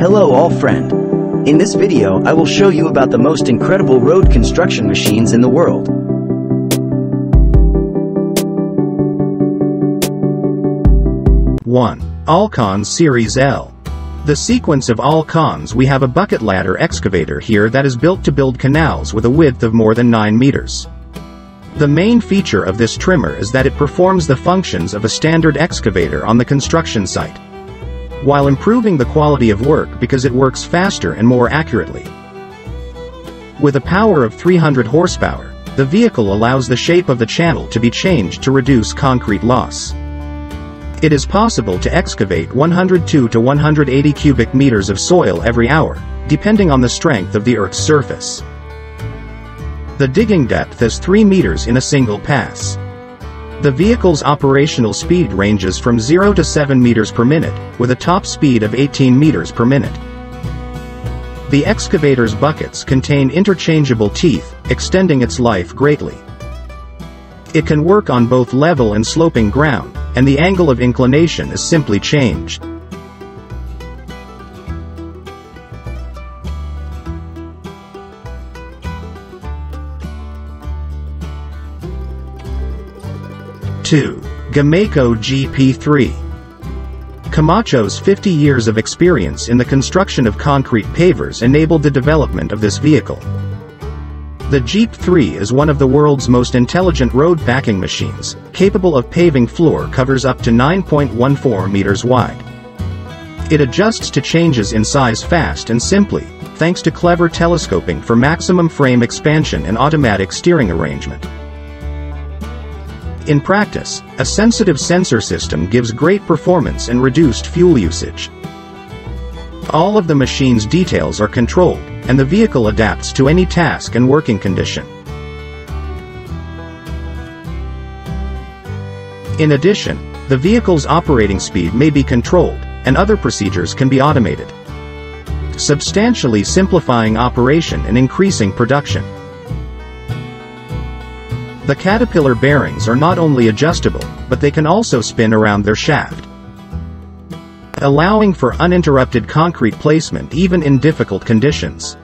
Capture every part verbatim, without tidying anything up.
Hello all friend. In this video I will show you about the most incredible road construction machines in the world. one. Allcons Series L. The sequence of Allcons. We have a bucket ladder excavator here that is built to build canals with a width of more than nine meters. The main feature of this trimmer is that it performs the functions of a standard excavator on the construction site, while improving the quality of work because it works faster and more accurately. With a power of three hundred horsepower, the vehicle allows the shape of the channel to be changed to reduce concrete loss. It is possible to excavate one hundred two to one hundred eighty cubic meters of soil every hour, depending on the strength of the Earth's surface. The digging depth is three meters in a single pass. The vehicle's operational speed ranges from zero to seven meters per minute, with a top speed of eighteen meters per minute. The excavator's buckets contain interchangeable teeth, extending its life greatly. It can work on both level and sloping ground, and the angle of inclination is simply changed. two. GOMACO G P three. GOMACO's fifty years of experience in the construction of concrete pavers enabled the development of this vehicle. The G P three is one of the world's most intelligent road packing machines, capable of paving floor covers up to nine point one four meters wide. It adjusts to changes in size fast and simply, thanks to clever telescoping for maximum frame expansion and automatic steering arrangement. In practice, a sensitive sensor system gives great performance and reduced fuel usage. All of the machine's details are controlled, and the vehicle adapts to any task and working condition. In addition, the vehicle's operating speed may be controlled, and other procedures can be automated, substantially simplifying operation and increasing production. The caterpillar bearings are not only adjustable, but they can also spin around their shaft, allowing for uninterrupted concrete placement even in difficult conditions.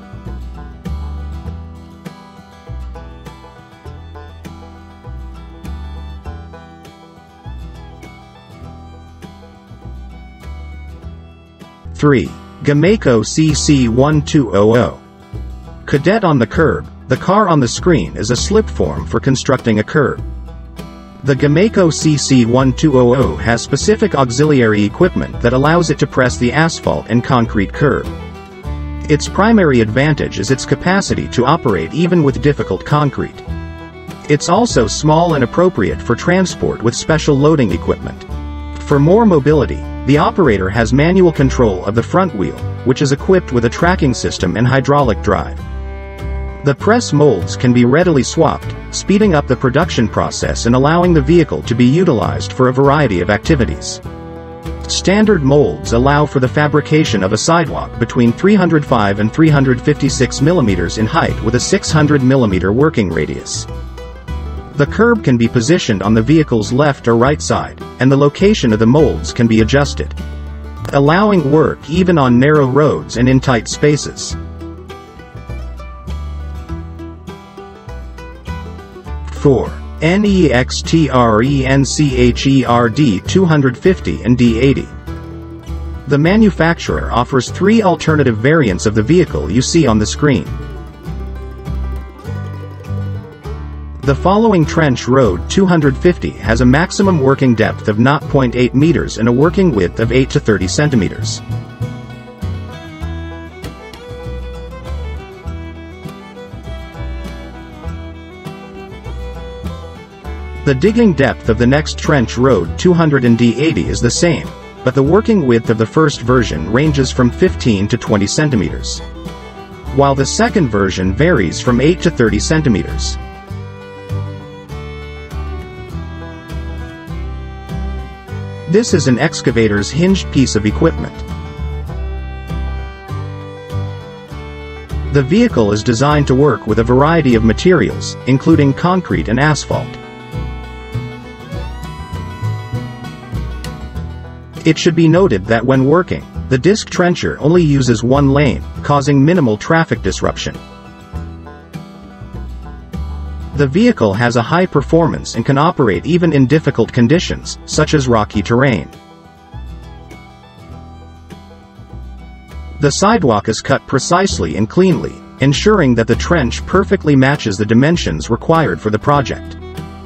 three. GOMACO C C twelve hundred. Cadet on the curb. The car on the screen is a slip form for constructing a curb. The GOMACO C C twelve hundred has specific auxiliary equipment that allows it to press the asphalt and concrete curb. Its primary advantage is its capacity to operate even with difficult concrete. It's also small and appropriate for transport with special loading equipment. For more mobility, the operator has manual control of the front wheel, which is equipped with a tracking system and hydraulic drive. The press molds can be readily swapped, speeding up the production process and allowing the vehicle to be utilized for a variety of activities. Standard molds allow for the fabrication of a sidewalk between three hundred five and three hundred fifty-six millimeters in height with a six hundred millimeter working radius. The curb can be positioned on the vehicle's left or right side, and the location of the molds can be adjusted, allowing work even on narrow roads and in tight spaces. four. NEXTRENCHER two fifty and D eighty. The manufacturer offers three alternative variants of the vehicle you see on the screen. The following trench road two fifty has a maximum working depth of zero point eight meters and a working width of eight to thirty centimeters. The digging depth of the next trench road two hundred and D eighty is the same, but the working width of the first version ranges from fifteen to twenty centimeters, while the second version varies from eight to thirty centimeters. This is an excavator's hinged piece of equipment. The vehicle is designed to work with a variety of materials, including concrete and asphalt. It should be noted that when working, The disc trencher only uses one lane, causing minimal traffic disruption. The vehicle has a high performance and can operate even in difficult conditions, such as rocky terrain. The sidewalk is cut precisely and cleanly, ensuring that the trench perfectly matches the dimensions required for the project.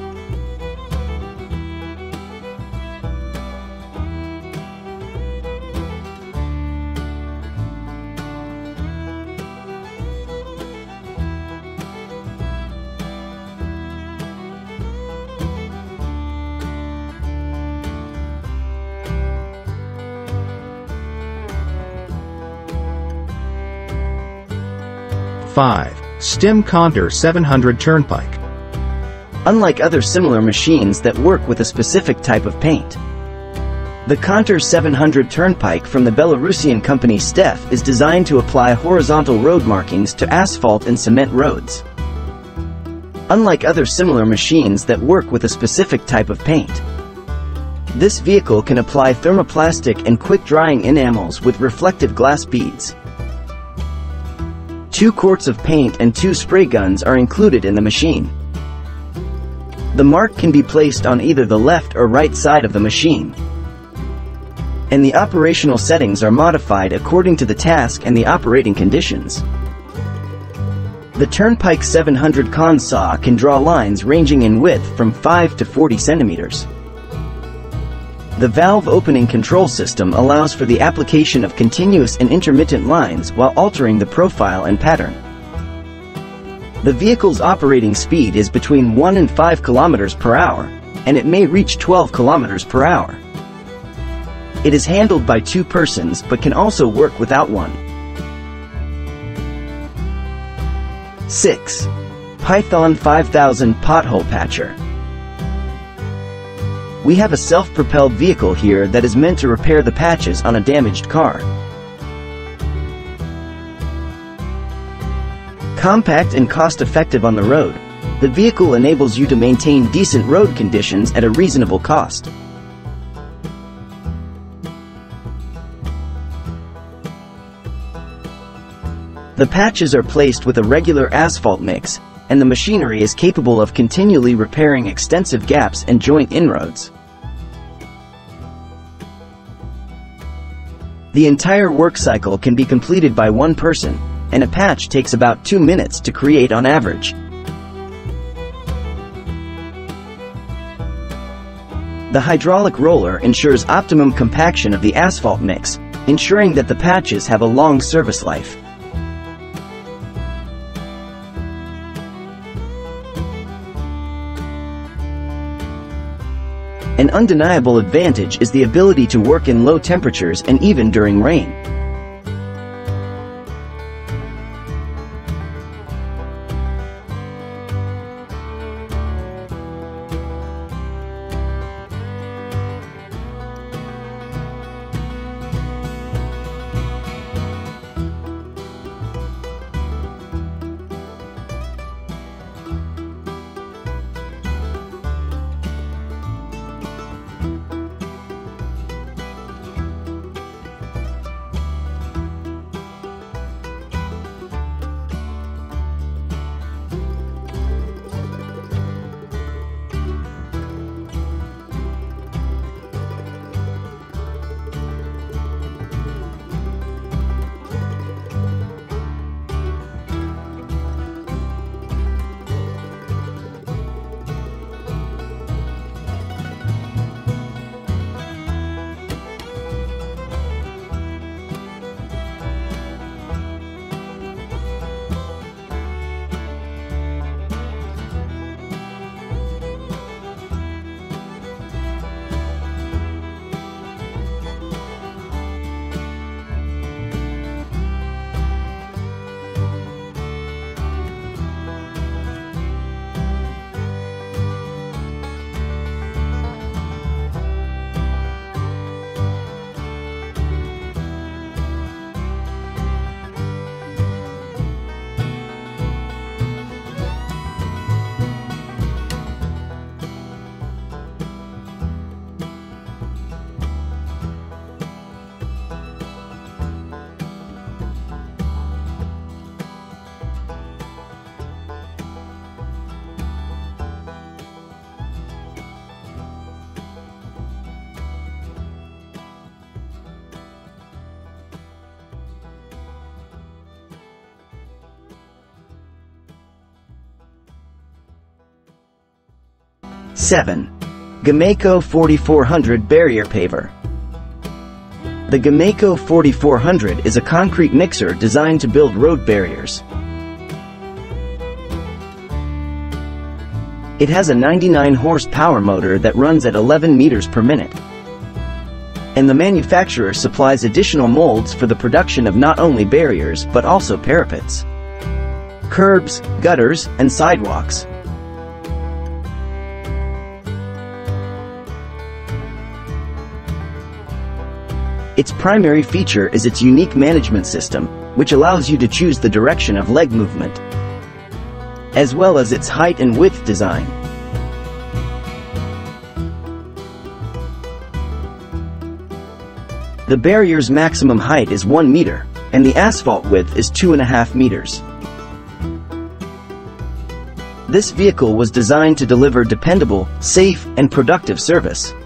five. STiM Kontur seven hundred Turnpike. Unlike other similar machines that work with a specific type of paint, the Kontur seven hundred Turnpike from the Belarusian company STiM is designed to apply horizontal road markings to asphalt and cement roads. Unlike other similar machines that work with a specific type of paint, this vehicle can apply thermoplastic and quick-drying enamels with reflective glass beads. Two quarts of paint and two spray guns are included in the machine. The mark can be placed on either the left or right side of the machine, and the operational settings are modified according to the task and the operating conditions. The Turnpike seven hundred Kon saw can draw lines ranging in width from five to forty centimeters. The valve opening control system allows for the application of continuous and intermittent lines while altering the profile and pattern. The vehicle's operating speed is between one and five kilometers per hour, and it may reach twelve kilometers per hour. It is handled by two persons but can also work without one. six. Python five thousand Pothole Patcher. We have a self-propelled vehicle here that is meant to repair the patches on a damaged car. Compact and cost-effective on the road, the vehicle enables you to maintain decent road conditions at a reasonable cost. The patches are placed with a regular asphalt mix, and the machinery is capable of continually repairing extensive gaps and joint inroads. The entire work cycle can be completed by one person, and a patch takes about two minutes to create on average. The hydraulic roller ensures optimum compaction of the asphalt mix, ensuring that the patches have a long service life. An undeniable advantage is the ability to work in low temperatures and even during rain. seven. GOMACO forty-four hundred Barrier Paver. The GOMACO forty-four hundred is a concrete mixer designed to build road barriers. It has a ninety-nine horsepower motor that runs at eleven meters per minute. And the manufacturer supplies additional molds for the production of not only barriers but also parapets, curbs, gutters, and sidewalks. Its primary feature is its unique management system, which allows you to choose the direction of leg movement, as well as its height and width design. The barrier's maximum height is one meter, and the asphalt width is two and a half meters. This vehicle was designed to deliver dependable, safe, and productive service.